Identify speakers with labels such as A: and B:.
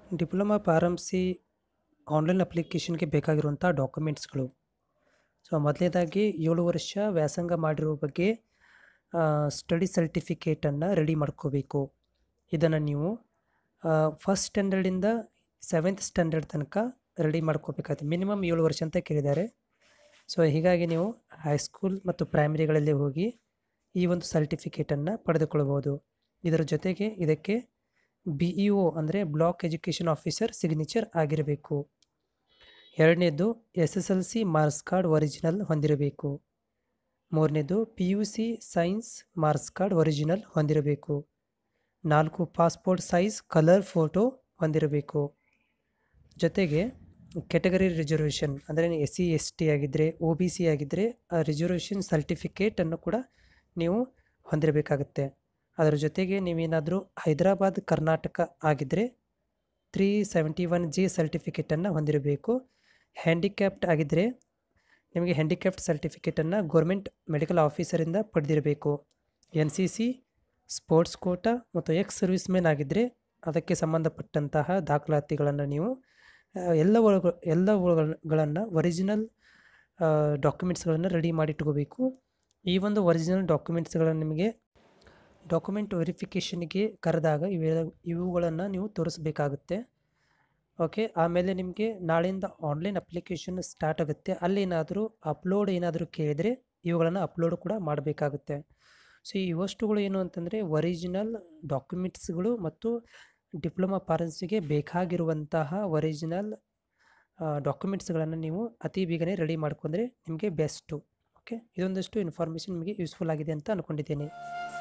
A: Diploma pharmacy online ಅಪ್ಲಿಕೇಶನ್ಗೆ ಬೇಕಾಗಿರುವಂಥ ಡಾಕ್ಯುಮೆಂಟ್ಸ್ಗಳು. So ಮೊದಲನೇದಾಗಿ 7 ವರ್ಷ ವ್ಯಾಸಂಗ ಮಾಡಿರೋ ಬಗ್ಗೆ ಸ್ಟಡಿ ಸರ್ಟಿಫಿಕೇಟನ್ನು ರೆಡಿ ಮಾಡ್ಕೋಬೇಕು. ಇದನ್ನು ನೀವು ಫಸ್ಟ್ ಸ್ಟ್ಯಾಂಡರ್ಡಿಂದ 7th ಸ್ಟ್ಯಾಂಡರ್ಡ್ ತನಕ ರೆಡಿ ಮಾಡ್ಕೋಬೇಕಾಗುತ್ತೆ. ಮಿನಿಮಮ್ 7 ವರ್ಷ ಅಂತ ಕೇಳಿದ್ದಾರೆ. ಸೊ ಹೀಗಾಗಿ ನೀವು ಹೈಸ್ಕೂಲ್ ಮತ್ತು ಪ್ರೈಮರಿಗಳಲ್ಲಿ ಹೋಗಿ ಈ ಒಂದು ಸರ್ಟಿಫಿಕೇಟನ್ನು ಪಡೆದುಕೊಳ್ಳಬಹುದು. ಇದರ ಜೊತೆಗೆ ಇದಕ್ಕೆ BEO ಅಂದರೆ ಬ್ಲಾಕ್ ಎಜುಕೇಷನ್ ಆಫೀಸರ್ ಸಿಗ್ನೇಚರ್ ಆಗಿರಬೇಕು. ಎರಡನೇದು SSLC ಮಾರ್ಕ್ಸ್ ಕಾರ್ಡ್ ಒರಿಜಿನಲ್ ಹೊಂದಿರಬೇಕು. ಮೂರನೇದು PUC science marks card original ಹೊಂದಿರಬೇಕು. 4 ಪಾಸ್ಪೋರ್ಟ್ ಸೈಜ್ ಕಲರ್ ಫೋಟೋ ಹೊಂದಿರಬೇಕು. ಜೊತೆಗೆ ಕೆಟಗರಿ ರಿಸರ್ವೇಷನ್ ಅಂದರೆ SC ST ಆಗಿದ್ದರೆ OBC ಆಗಿದ್ದರೆ ಆ ರಿಸರ್ವೇಷನ್ ಸರ್ಟಿಫಿಕೇಟನ್ನು ಕೂಡ ನೀವು ಹೊಂದಿರಬೇಕಾಗುತ್ತೆ. ಅದರ ಜೊತೆಗೆ ನೀವೇನಾದರೂ ಹೈದರಾಬಾದ್ ಕರ್ನಾಟಕ ಆಗಿದ್ದರೆ 371J ಸರ್ಟಿಫಿಕೇಟನ್ನು ಹೊಂದಿರಬೇಕು. ಹ್ಯಾಂಡಿಕ್ಯಾಪ್ಟ್ ಆಗಿದ್ದರೆ ನಿಮಗೆ ಹ್ಯಾಂಡಿಕ್ಯಾಪ್ಟ್ ಸರ್ಟಿಫಿಕೇಟನ್ನು ಗೌರ್ಮೆಂಟ್ ಮೆಡಿಕಲ್ ಆಫೀಸರಿಂದ ಪಡೆದಿರಬೇಕು. NCC ಸ್ಪೋರ್ಟ್ಸ್ ಕೋಟಾ ಮತ್ತು ಎಕ್ಸ್ ಸರ್ವಿಸ್ ಮ್ಯಾನ್ ಆಗಿದ್ದರೆ ಅದಕ್ಕೆ ಸಂಬಂಧಪಟ್ಟಂತಹ ದಾಖಲಾತಿಗಳನ್ನು ನೀವು ಎಲ್ಲವುಗಳನ್ನು ಒರಿಜಿನಲ್ ಡಾಕ್ಯುಮೆಂಟ್ಸ್ಗಳನ್ನು ರೆಡಿ ಮಾಡಿಟ್ಕೋಬೇಕು. ಈ ಒಂದು ಒರಿಜಿನಲ್ ಡಾಕ್ಯುಮೆಂಟ್ಸ್ಗಳನ್ನು ನಿಮಗೆ ಡಾಕ್ಯುಮೆಂಟ್ ವೆರಿಫಿಕೇಷನ್ಗೆ ಕರೆದಾಗ ಇವುಗಳನ್ನು ನೀವು ತೋರಿಸಬೇಕಾಗುತ್ತೆ. ಓಕೆ, ಆಮೇಲೆ ನಿಮಗೆ ನಾಳೆಯಿಂದ ಆನ್ಲೈನ್ ಅಪ್ಲಿಕೇಶನ್ ಸ್ಟಾರ್ಟ್ ಆಗುತ್ತೆ. ಅಲ್ಲೇನಾದರೂ ಅಪ್ಲೋಡ್ ಏನಾದರೂ ಕೇಳಿದರೆ ಇವುಗಳನ್ನು ಅಪ್ಲೋಡ್ ಕೂಡ ಮಾಡಬೇಕಾಗುತ್ತೆ. ಸೊ ಈ ವಸ್ತುಗಳು ಏನು ಅಂತಂದರೆ ಒರಿಜಿನಲ್ ಡಾಕ್ಯುಮೆಂಟ್ಸ್ಗಳು ಮತ್ತು ಡಿಪ್ಲೊಮಾ ಫಾರ್ಮಸಿಗೆ ಬೇಕಾಗಿರುವಂತಹ ಒರಿಜಿನಲ್ ಡಾಕ್ಯುಮೆಂಟ್ಸ್ಗಳನ್ನು ನೀವು ಅತಿ ಬೇಗನೆ ರೆಡಿ ಮಾಡ್ಕೊಂಡ್ರೆ ನಿಮಗೆ ಬೆಸ್ಟು. ಓಕೆ, ಇದೊಂದಷ್ಟು ಇನ್ಫಾರ್ಮೇಷನ್ ನಿಮಗೆ ಯೂಸ್ಫುಲ್ ಆಗಿದೆ ಅಂತ ಅಂದ್ಕೊಂಡಿದ್ದೇನೆ.